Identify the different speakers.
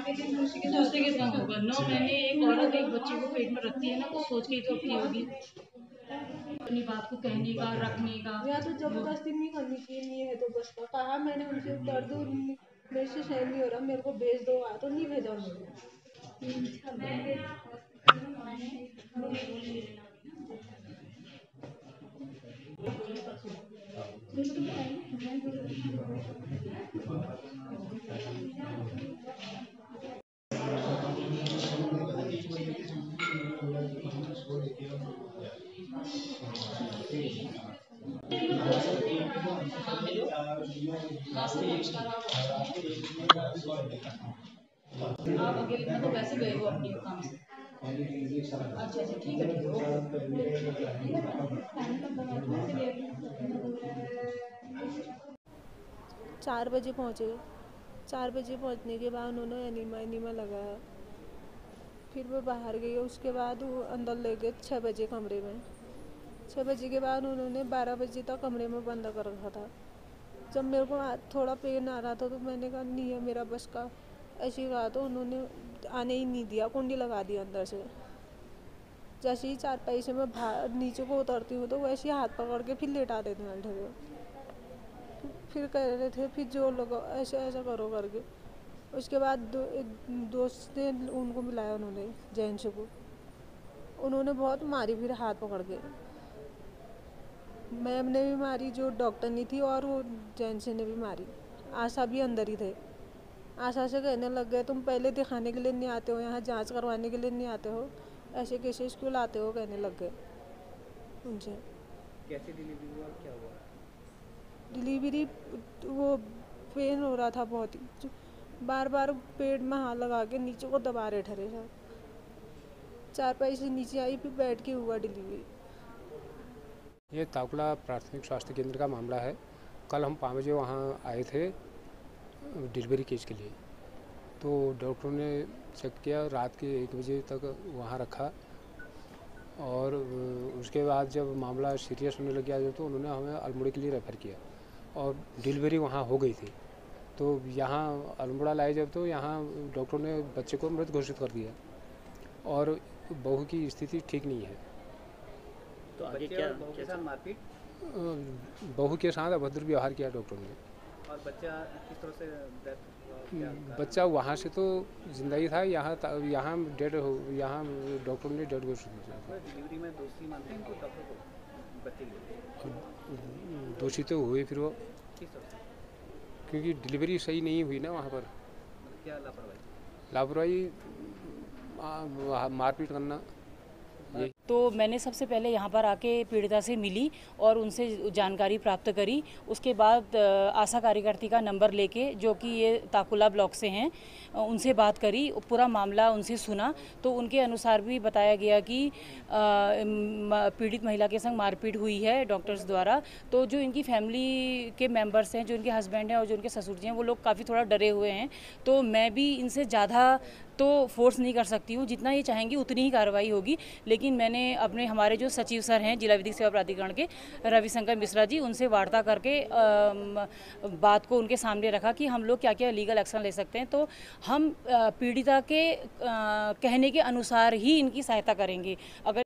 Speaker 1: दूसरे के साथ होगा। 9 महीने एक औरत एक बच्चे को पेट में रखती है ना, तो सोच के ही तो रखती होगी अपनी बात को कहने का, रखने का।
Speaker 2: या तो जबरदस्ती नहीं करनी चाहिए, नहीं है तो बस कहा मैंने उनसे, दर्द मेरे से सहन नहीं हो रहा, मेरे को भेज दो, तो नहीं भेजा उन्होंने।
Speaker 1: आप अकेले मतलब वैसे गए हो अपने काम से? अच्छा अच्छा, ठीक है ठीक है।
Speaker 2: 4 बजे पहुँचे। 4 बजे पहुँचने के बाद उन्होंने एनीमा लगाया। फिर मैं बाहर गई, उसके बाद वो अंदर ले गए 6 बजे कमरे में। 6 बजे के बाद उन्होंने 12 बजे तक कमरे में बंद कर रखा था। जब मेरे को थोड़ा पेन आ रहा था तो मैंने कहा नहीं है मेरा बस का, ऐसे ही कहा तो उन्होंने आने ही नहीं दिया, कुंडी लगा दी अंदर से। जैसे ही चारपाई से मैं बाहर नीचे को उतरती हूँ तो वैसे ही हाथ पकड़ के फिर लेटा देते हैं उल्टे हुए। फिर कह रहे थे फिर जोर लगाओ, ऐसे ऐसा करो करके। उसके बाद एक दोस्त ने उनको मिलाया, उन्होंने जेंट्स को, उन्होंने बहुत मारी फिर हाथ पकड़ के। मैम ने भी मारी जो डॉक्टर नहीं थी, और वो जेंट्स ने भी मारी। आशा भी अंदर ही थे। आशा से कहने लग गए तुम पहले दिखाने के लिए नहीं आते हो, यहाँ जांच करवाने के लिए नहीं आते हो, ऐसे कैसे स्कूल आते हो, कहने लग गए उनसे।
Speaker 3: कैसे डिलीवरी हुआ, क्या हुआ?
Speaker 2: डिलीवरी वो पेन हो रहा था बहुत ही, बार बार पेट में हाथ लगा के नीचे को दबा रहे ठहरे सर। चारपाई से नीचे आई फिर बैठ के हुआ डिलीवरी।
Speaker 4: ये ताकुला प्राथमिक स्वास्थ्य केंद्र का मामला है। कल हम 5 बजे वहाँ आए थे डिलीवरी केस के लिए, तो डॉक्टरों ने चेक किया, रात के 1 बजे तक वहाँ रखा, और उसके बाद जब मामला सीरियस होने लग गया तो उन्होंने हमें अल्मोड़ा के लिए रेफ़र किया, और डिलीवरी वहाँ हो गई थी। तो यहाँ अल्मोड़ा लाए जब, तो यहाँ डॉक्टरों ने बच्चे को मृत घोषित कर दिया, और बहू की स्थिति ठीक नहीं है।
Speaker 3: तो आगे क्या, बहू के साथ मारपीट?
Speaker 4: बहू के साथ अभद्र व्यवहार किया डॉक्टरों ने।
Speaker 3: और बच्चा किस तरह से डेथ हुआ?
Speaker 4: बच्चा वहाँ से तो जिंदा ही था, यहाँ डेड हो, यहाँ डॉक्टरों ने डेड घोषित किया।
Speaker 3: डिलीवरी में दोषी मानते हैं इनको, डॉक्टर को, बच्चे को?
Speaker 4: दोषी तो हुए फिर वो,
Speaker 3: किस तरह से?
Speaker 4: क्योंकि डिलीवरी सही नहीं हुई ना वहाँ पर।
Speaker 3: क्या लापरवाही?
Speaker 4: लापरवाही, मारपीट करना।
Speaker 5: तो मैंने सबसे पहले यहाँ पर आके पीड़िता से मिली और उनसे जानकारी प्राप्त करी। उसके बाद आशा कार्यकर्ती का नंबर लेके, जो कि ये ताकुला ब्लॉक से हैं, उनसे बात करी, पूरा मामला उनसे सुना। तो उनके अनुसार भी बताया गया कि पीड़ित महिला के संग मारपीट हुई है डॉक्टर्स द्वारा। तो जो इनकी फैमिली के मेंबर्स हैं, जो इनके हस्बैंड हैं और जो इनके ससुर जी हैं, वो लोग काफ़ी थोड़ा डरे हुए हैं। तो मैं भी इनसे ज़्यादा तो फोर्स नहीं कर सकती हूँ, जितना ये चाहेंगी उतनी ही कार्रवाई होगी। लेकिन मैंने अपने हमारे जो सचिव सर हैं जिला विधिक सेवा प्राधिकरण के, रविशंकर मिश्रा जी, उनसे वार्ता करके बात को उनके सामने रखा कि हम लोग क्या क्या लीगल एक्शन ले सकते हैं। तो हम पीड़िता के कहने के अनुसार ही इनकी सहायता करेंगे। अगर